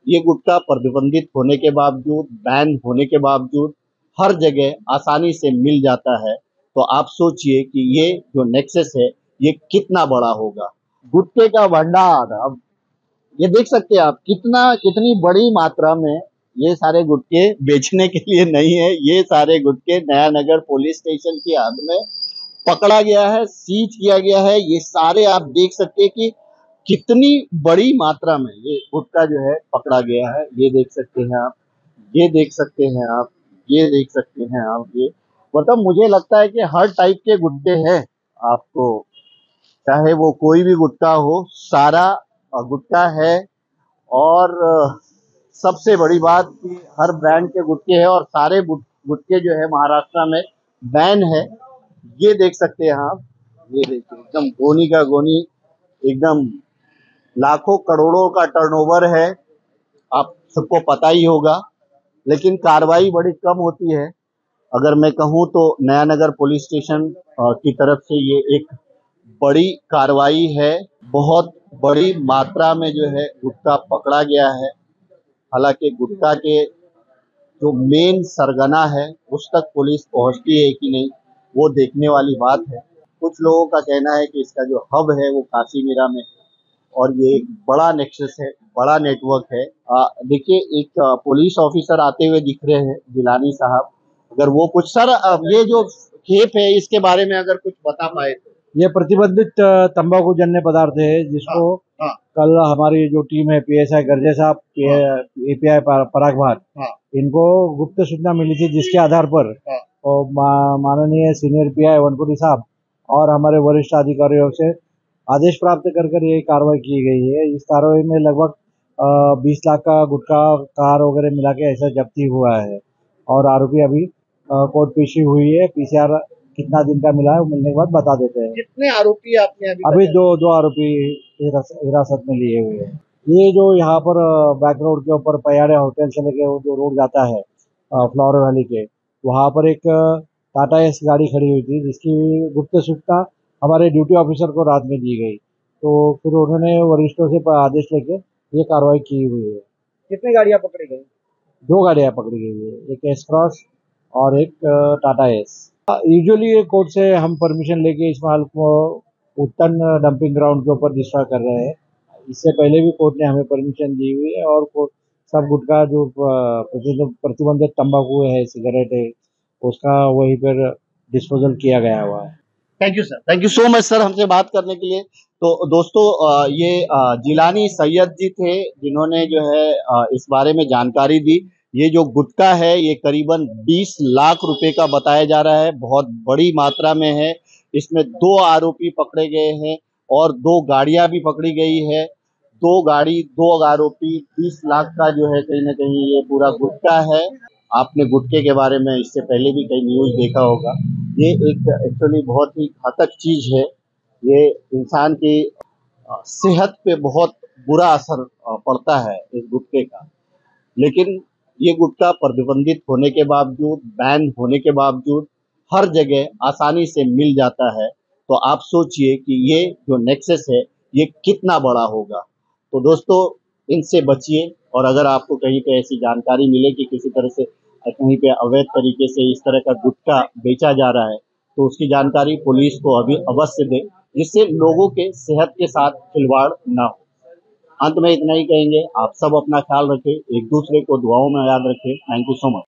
ये गुटखा प्रतिबंधित होने के बावजूद, बैन होने के बावजूद हर जगह आसानी से मिल जाता है। तो आप सोचिए कि ये जो नेक्सस है ये कितना बड़ा होगा। गुटखे का भंडार, अब ये देख सकते हैं आप कितनी बड़ी मात्रा में ये सारे गुटखे बेचने के लिए नहीं है। ये सारे गुटखे नया नगर पुलिस स्टेशन की हद में पकड़ा गया है, सीज किया गया है। ये सारे आप देख सकते हैं कि कितनी बड़ी मात्रा में ये गुटखा जो है पकड़ा गया है। ये देख सकते हैं आप, ये देख सकते हैं आप, ये देख सकते हैं आप। ये मतलब मुझे लगता है कि हर टाइप के गुटखे हैं। आपको चाहे वो कोई भी गुटखा हो, सारा गुटखा है। और सबसे बड़ी बात कि हर ब्रांड के गुटखे हैं और सारे गुटखे जो है महाराष्ट्र में बैन है। ये देख सकते हैं आप, ये देखिए एकदम गोनी का गोनी, एकदम लाखों करोड़ों का टर्नओवर है, आप सबको पता ही होगा। लेकिन कार्रवाई बड़ी कम होती है। अगर मैं कहूँ तो नया नगर पुलिस स्टेशन की तरफ से ये एक बड़ी कार्रवाई है। बहुत बड़ी मात्रा में जो है गुटखा पकड़ा गया है। हालांकि गुटखा के जो मेन सरगना है उस तक पुलिस पहुंचती है कि नहीं, वो देखने वाली बात है। कुछ लोगों का कहना है कि इसका जो हब है वो काशीमीरा में, और ये एक बड़ा नेक्सस है, बड़ा नेटवर्क है। देखिए एक पुलिस ऑफिसर आते हुए दिख रहे हैं, जिलानी साहब। अगर वो कुछ सर, ये जो खेप है इसके बारे में अगर कुछ बता पाए तो। ये प्रतिबंधित तंबाकू जन्य पदार्थ है जिसको हाँ, कल हमारी जो टीम है पीएसआई गर्जे साहब, एपीआई पराग भाट, हाँ, इनको गुप्त सूचना मिली थी जिसके आधार पर हाँ, माननीय सीनियर पीआई वनपुरी साहब और हमारे वरिष्ठ अधिकारियों से आदेश प्राप्त कर ये कार्रवाई की गई है। इस कार्रवाई में लगभग 20 लाख का गुटखा, कार वगैरह मिला के ऐसा जब्ती हुआ है और आरोपी अभी कोर्ट पेशी हुई है। पीसीआर कितना दिन का मिला है वो मिलने के बाद बता देते हैं। कितने आरोपी आपने अभी दो आरोपी हिरासत में लिए हुए हैं। ये जो यहाँ पर बैक रोड के ऊपर पयाड़े होटल से लेके वो जो रोड जाता है फ्लावर वैली के, वहाँ पर एक टाटा एस गाड़ी खड़ी हुई थी जिसकी गुप्त सूचना हमारे ड्यूटी ऑफिसर को रात में दी गई। तो फिर उन्होंने वरिष्ठों से आदेश लेके ये कार्रवाई की हुई है। कितनी गाड़ियां पकड़ी गई? 2 गाड़ियाँ पकड़ी गई है, एक एस क्रॉस और एक टाटा एस। यूजुअली ये कोर्ट से हम परमिशन लेके इस माल को उत्तन डंपिंग ग्राउंड के ऊपर डिस्ट्रॉय कर रहे हैं। इससे पहले भी कोर्ट ने हमें परमिशन दी हुई है और सब गुटखा जो प्रतिबंधित तंबाकू है, सिगरेट है, उसका वहीं पर डिस्पोजल किया गया हुआ है। Thank you sir, thank you so much sir हमसे बात करने के लिए। तो दोस्तों ये जिलानी सैयद जी थे जिन्होंने जो है इस बारे में जानकारी दी। ये जो गुटखा है ये करीबन 20 लाख रुपए का बताया जा रहा है, बहुत बड़ी मात्रा में है। इसमें 2 आरोपी पकड़े गए हैं और 2 गाड़ियां भी पकड़ी गई है। 2 गाड़ी, 2 आरोपी, 20 लाख का जो है कहीं ना कहीं ये पूरा गुटखा है। आपने गुटखे के बारे में इससे पहले भी कई न्यूज देखा होगा। ये एक एक्चुअली बहुत ही घातक चीज है। ये इंसान की सेहत पे बहुत बुरा असर पड़ता है इस गुटखे का। लेकिन ये गुटखा प्रतिबंधित होने के बावजूद, बैन होने के बावजूद हर जगह आसानी से मिल जाता है। तो आप सोचिए कि ये जो नेक्सस है ये कितना बड़ा होगा। तो दोस्तों इनसे बचिए, और अगर आपको कहीं पे ऐसी जानकारी मिले कि किसी तरह से कहीं पे अवैध तरीके से इस तरह का गुटखा बेचा जा रहा है तो उसकी जानकारी पुलिस को अभी अवश्य दें, जिससे लोगों के सेहत के साथ खिलवाड़ ना हो। अंत में इतना ही कहेंगे, आप सब अपना ख्याल रखें, एक दूसरे को दुआओं में याद रखें। Thank you so much.